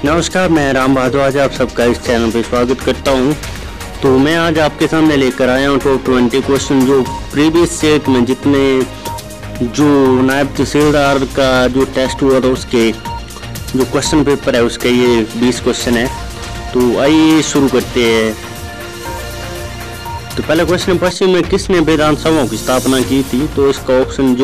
नमस्कार, मैं राम बहादुर आज आप सबका इस चैनल पे स्वागत करता हूँ। तो मैं आज आपके सामने लेकर आया हूँ टॉप 20 क्वेश्चन जो प्रीवियस सेट में जितने जो नायब तहसीलदार का जो टेस्ट हुआ था उसके जो क्वेश्चन पेपर है उसके ये 20 क्वेश्चन है। तो आइए शुरू करते हैं। तो पहला क्वेश्चन, पश्चिम में किसने विधानसभाओं की स्थापना की थी? तो इसका ऑप्शन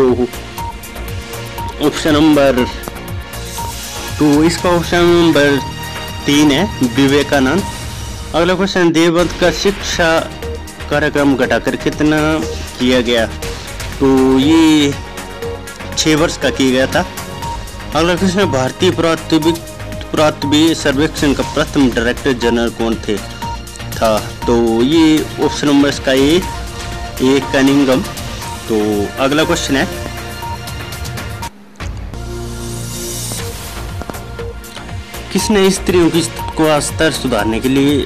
नंबर 2, इसका ऑप्शन नंबर 3 है विवेकानंद। अगला क्वेश्चन, देवव्रत का शिक्षा कार्यक्रम घटाकर कितना किया गया? तो ये 6 वर्ष का किया गया था। अगला क्वेश्चन, भारतीय पुरातत्व सर्वेक्षण का प्रथम डायरेक्टर जनरल कौन था? तो ये ऑप्शन नंबर इसका ए कनिंघम। तो अगला क्वेश्चन है, किसने स्त्रियों की का स्तर सुधारने के लिए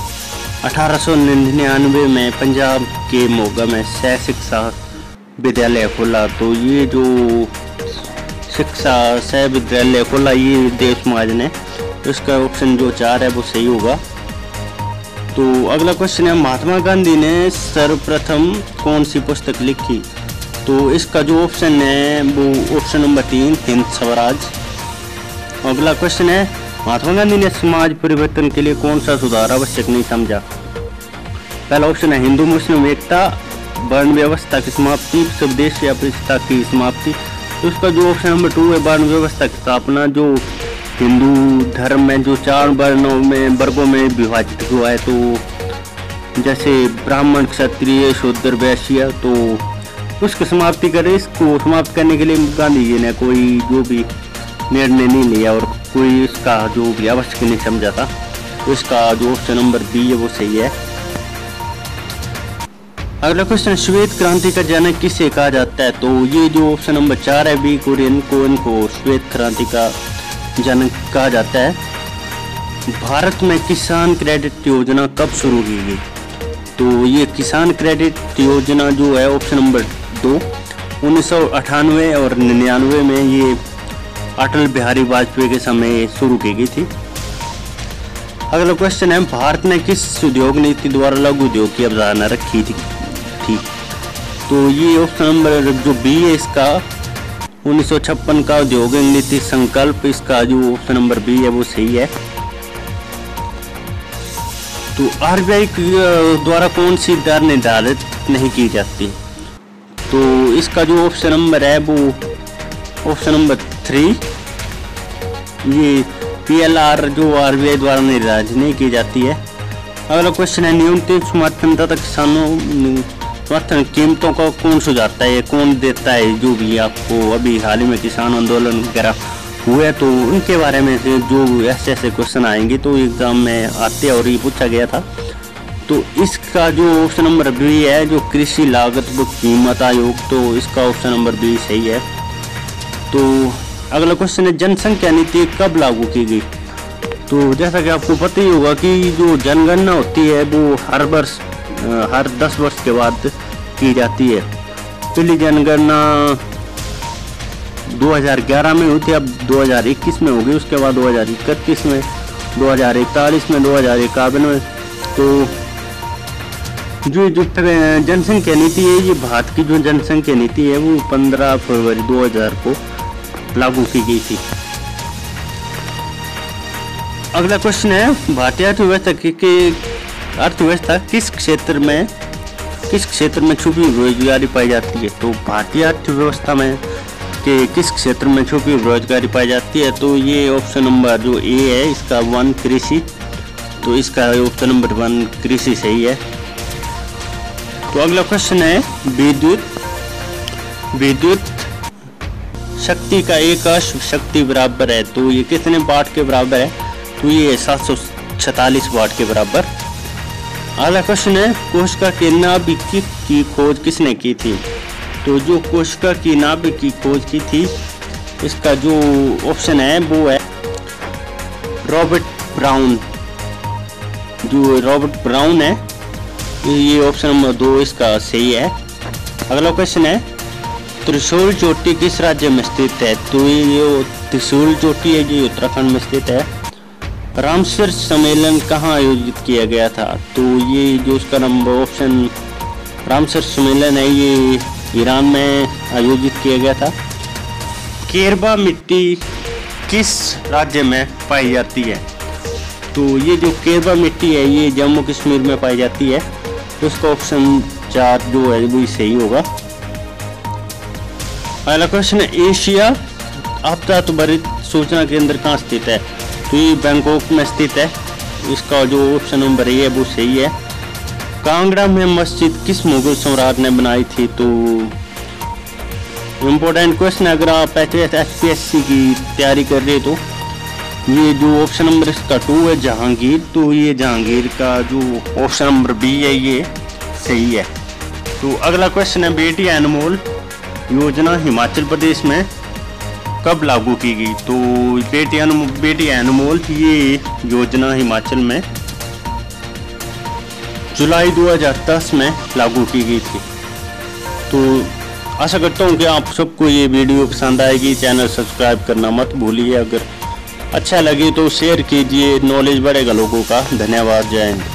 1899 में पंजाब के मोगा में सह शिक्षा विद्यालय खोला? तो ये जो शिक्षा सह विद्यालय खोला ये देश महाराज ने। तो इसका ऑप्शन जो 4 है वो सही होगा। तो अगला क्वेश्चन है, महात्मा गांधी ने सर्वप्रथम कौन सी पुस्तक लिखी? तो इसका जो ऑप्शन है वो ऑप्शन नंबर 3 हिंद स्वराज। अगला क्वेश्चन है, महात्मा गांधी ने समाज परिवर्तन के लिए कौन सा सुधार आवश्यक नहीं समझा? पहला ऑप्शन है हिंदू मुस्लिम एकता, वर्ण व्यवस्था की समाप्ति, स्वदेशी अपरिष्टता की समाप्ति। तो उसका जो ऑप्शन नंबर 2 है वर्ण व्यवस्था की स्थापना। जो हिंदू धर्म में जो 4 वर्गों में विभाजित हुआ है, तो जैसे ब्राह्मण, क्षत्रिय, शूद्र, वैश्य, तो उसकी समाप्ति करे। इसको समाप्त करने के लिए गांधी जी ने कोई जो भी निर्णय नहीं लिया और कोई इसका जो भी आवश्यक नहीं समझा था। तो इसका जो ऑप्शन नंबर बी है वो सही है। अगला क्वेश्चन, श्वेत क्रांति का जनक किसे कहा जाता है? तो ये जो ऑप्शन नंबर 4 है बी कुरियन को इनको श्वेत क्रांति का जनक कहा जाता है। भारत में किसान क्रेडिट योजना कब शुरू की गई? तो ये किसान क्रेडिट योजना जो है ऑप्शन नंबर 2 1998 और 99 में ये अटल बिहारी वाजपेयी के समय शुरू की गई थी। अगला क्वेश्चन है, भारत ने किस उद्योग नीति द्वारा लघु उद्योग की अवधारणा रखी थी? तो ये ऑप्शन नंबर जो बी है इसका 1956 का औद्योगिक नीति संकल्प। इसका जो ऑप्शन नंबर बी है वो सही है। तो आरबीआई द्वारा कौन सी दर निर्धारित नहीं की जाती? तो इसका जो ऑप्शन नंबर है वो ऑप्शन नंबर 3 ये PLR जो आरबीआई द्वारा निर्धारित नहीं की जाती है। अगला क्वेश्चन है, न्यूनतम समर्थन तथा किसानों समर्थन कीमतों को कौन सुझाता है, कौन देता है? जो भी आपको अभी हाल ही में किसान आंदोलन वगैरह हुए तो उनके बारे में जो ऐसे क्वेश्चन आएंगे तो एग्जाम में आते और ये पूछा गया था। तो इसका जो ऑप्शन नंबर बी है जो कृषि लागत व कीमत आयोग, तो इसका ऑप्शन नंबर बी सही है। तो अगला क्वेश्चन है, जनसंख्या नीति कब लागू की गई? तो जैसा कि आपको पता ही होगा कि जो जनगणना होती है वो हर 10 वर्ष के बाद की जाती है। पहली जनगणना 2011 में हुई थी, अब 2021 में होगी, उसके बाद 2031 में, 2041 में, 2051 में। तो जो जनसंख्या नीति है ये भारत की जो जनसंख्या नीति है वो 15 फरवरी 2000 को लागू की गई थी। अगला क्वेश्चन है, भारतीय अर्थव्यवस्था किस क्षेत्र में छुपी रोजगारी पाई जाती है? तो भारतीय अर्थव्यवस्था में किस क्षेत्र में छुपी रोजगारी पाई जाती है? तो ये ऑप्शन नंबर जो ए है इसका 1 कृषि। तो इसका ऑप्शन नंबर 1 कृषि सही है। तो अगला क्वेश्चन है, विद्युत शक्ति का एक अश्व शक्ति बराबर है? तो ये कितने वाट के बराबर है? तो ये 746 वाट के बराबर। अगला क्वेश्चन है, कोशिका के नाभिक की खोज किसने की थी? तो जो कोशिका की नाभिक की खोज की थी इसका जो ऑप्शन है वो है रॉबर्ट ब्राउन। जो रॉबर्ट ब्राउन है ये ऑप्शन नंबर 2 इसका सही है। अगला क्वेश्चन है, त्रिशूल चोटी किस राज्य में स्थित है? तो ये जो त्रिशूल चोटी है ये उत्तराखंड में स्थित है। रामसर सम्मेलन कहाँ आयोजित किया गया था? तो ये जो उसका नंबर ऑप्शन रामसर सम्मेलन है ये ईरान में आयोजित किया गया था। केरबा मिट्टी किस राज्य में पाई जाती है? तो ये जो केरबा मिट्टी है ये जम्मू कश्मीर में पाई जाती है। तो इसका ऑप्शन 4 जो है वो सही होगा। अगला क्वेश्चन है, एशिया आपदा त्वरित सूचना केंद्र कहाँ स्थित है? तो ये बैंकॉक में स्थित है। इसका जो ऑप्शन नंबर है वो सही है। कांगड़ा में मस्जिद किस मुगल सम्राट ने बनाई थी? तो इम्पोर्टेंट क्वेश्चन है, अगर आप HPSC की तैयारी कर रहे हो तो ये जो ऑप्शन नंबर इसका 2 है जहांगीर। तो ये जहांगीर का जो ऑप्शन नंबर B है ये सही है। तो अगला क्वेश्चन है, बेटी अनमोल योजना हिमाचल प्रदेश में कब लागू की गई? तो बेटी अनमोल ये योजना हिमाचल में जुलाई 2010 में लागू की गई थी। तो आशा करता हूँ कि आप सबको ये वीडियो पसंद आएगी। चैनल सब्सक्राइब करना मत भूलिए। अगर अच्छा लगे तो शेयर कीजिए, नॉलेज बढ़ेगा लोगों का। धन्यवाद, जय हिंद।